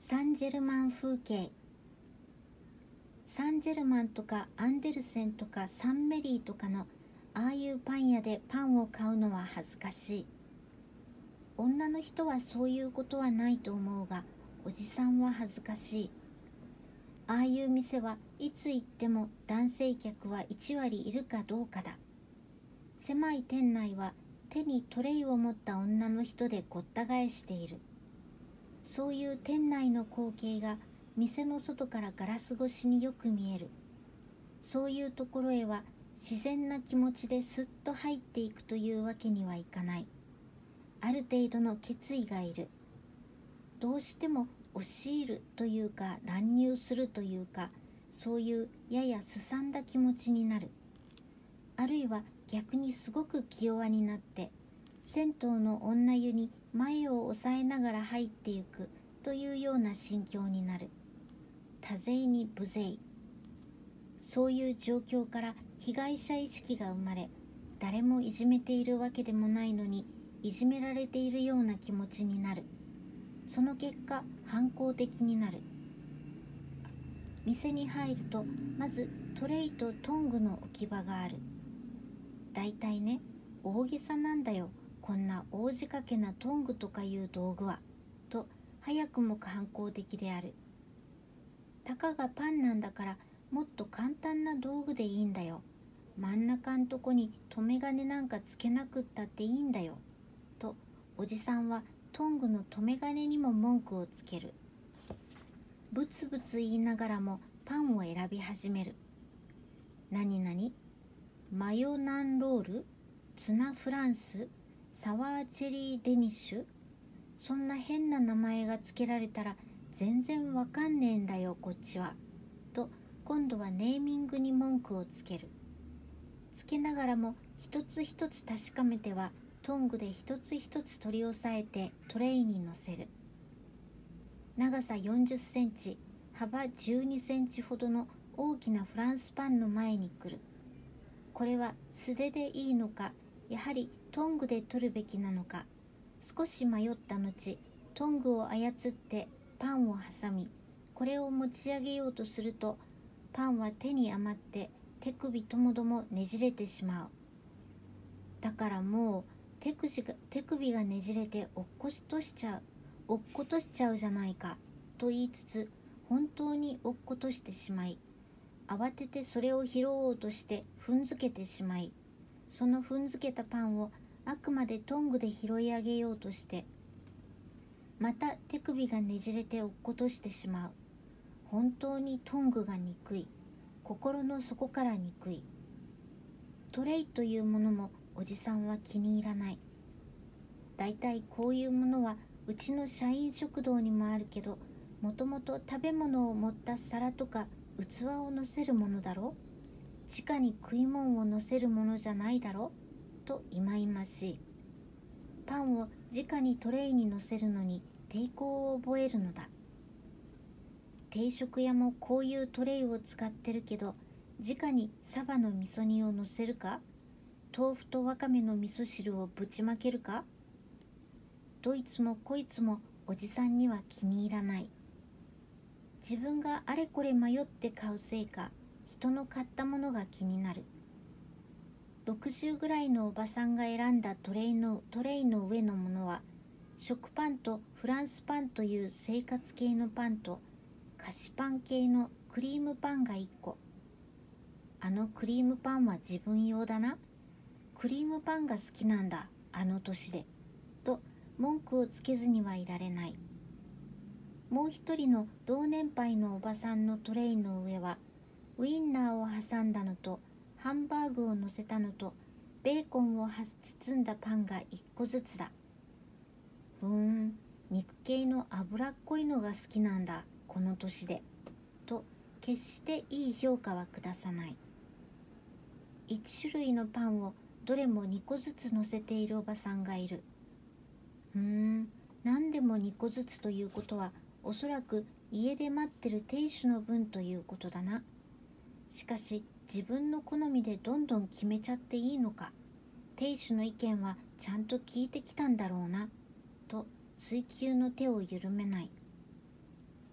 サンジェルマン風景。サンジェルマンとかアンデルセンとかサンメリーとかのああいうパン屋でパンを買うのは恥ずかしい。女の人はそういうことはないと思うが、おじさんは恥ずかしい。ああいう店はいつ行っても男性客は1割いるかどうかだ。狭い店内は手にトレイを持った女の人でごった返している。そういう店内の光景が店の外からガラス越しによく見える。そういうところへは自然な気持ちですっと入っていくというわけにはいかない。ある程度の決意がいる。どうしても押し入るというか乱入するというか、そういうややすさんだ気持ちになる。あるいは逆にすごく気弱になって銭湯の女湯に前を押さえながら入っていくというような心境になる。多勢に無勢。そういう状況から被害者意識が生まれ、誰もいじめているわけでもないのにいじめられているような気持ちになる。その結果反抗的になる。店に入るとまずトレイとトングの置き場がある。だいたいね、大げさなんだよ、こんな大仕掛けなトングとかいう道具は、と早くも反抗的である。たかがパンなんだからもっと簡単な道具でいいんだよ。真ん中んとこに留め金なんかつけなくったっていいんだよ。とおじさんはトングの留め金にも文句をつける。ブツブツ言いながらもパンを選び始める。なになに、マヨナンロール、ツナフランス、サワーチェリーデニッシュ、そんな変な名前がつけられたら全然わかんねえんだよこっちは。と今度はネーミングに文句をつける。つけながらも一つ一つ確かめてはトングで一つ一つ取り押さえてトレイに乗せる。長さ40センチ、幅12センチほどの大きなフランスパンの前に来る。これは素手でいいのか、やはりトングで取るべきなのか。少し迷った後、トングを操ってパンを挟み、これを持ち上げようとすると、パンは手に余って手首ともどもねじれてしまう。だからもう手首がねじれて落っことしちゃうじゃないかと言いつつ、本当に落っことしてしまい、慌ててそれを拾おうとして踏んづけてしまい、その踏んづけたパンをあくまでトングで拾い上げようとして、また手首がねじれて落っことしてしまう。本当にトングが憎い。心の底から憎い。トレイというものもおじさんは気に入らない。だいたいこういうものはうちの社員食堂にもあるけど、もともと食べ物を盛った皿とか器を乗せるものだろ。直に食い物を乗せるものじゃないだろ。といまいましい。パンを直にトレイに乗せるのに抵抗を覚えるのだ。定食屋もこういうトレイを使ってるけど、直にサバの味噌煮を乗せるか、豆腐とわかめの味噌汁をぶちまけるか。どいつもこいつもおじさんには気に入らない。自分があれこれ迷って買うせいか、人の買ったものが気になる。60ぐらいのおばさんが選んだトレイの上のものは、食パンとフランスパンという生活系のパンと菓子パン系のクリームパンが1個。あのクリームパンは自分用だな。クリームパンが好きなんだ、あの年で。と文句をつけずにはいられない。もう一人の同年配のおばさんのトレイの上は、ウインナーを挟んだのとハンバーグを乗せたのとベーコンを包んだパンが1個ずつだ。肉系の脂っこいのが好きなんだ、この年で。と決していい評価は下さない。1種類のパンをどれも2個ずつ乗せているおばさんがいる。何でも2個ずつということは、おそらく家で待ってる亭主の分ということだな。しかし自分の好みでどんどん決めちゃっていいのか。亭主の意見はちゃんと聞いてきたんだろうな。と追及の手を緩めない。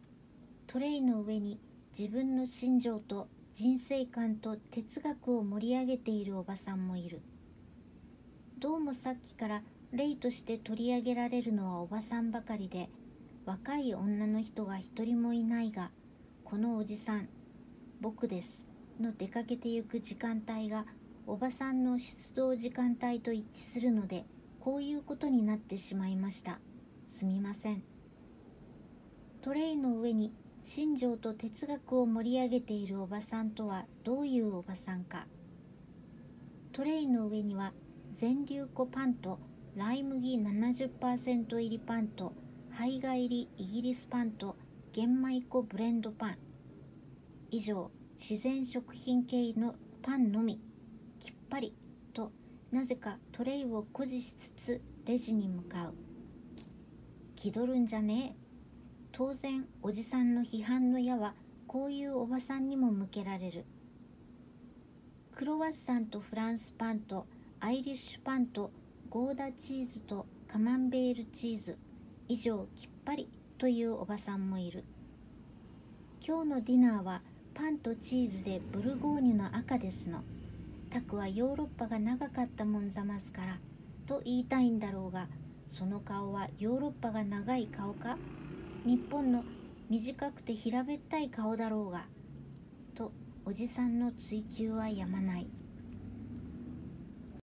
トレイの上に自分の心情と人生観と哲学を盛り上げているおばさんもいる。どうもさっきから例として取り上げられるのはおばさんばかりで、若い女の人が一人もいないが、このおじさん、僕ですの出かけてゆく時間帯がおばさんの出動時間帯と一致するので、こういうことになってしまいました。すみません。トレイの上に心情と哲学を盛り上げているおばさんとはどういうおばさんか。トレイの上には全粒粉パンとライ麦 70% 入りパンと胚芽入りイギリスパンと玄米粉ブレンドパン、以上自然食品系のパンのみ、きっぱりとなぜかトレイを誇示しつつレジに向かう。気取るんじゃねえ。当然おじさんの批判の矢はこういうおばさんにも向けられる。クロワッサンとフランスパンとアイリッシュパンとゴーダチーズとカマンベールチーズ、以上きっぱりというおばさんもいる。今日のディナーはパンとチーズでブルゴーニュの赤ですの。タクはヨーロッパが長かったもんざますからと言いたいんだろうが、その顔はヨーロッパが長い顔か、日本の短くて平べったい顔だろうが、とおじさんの追求はやまない。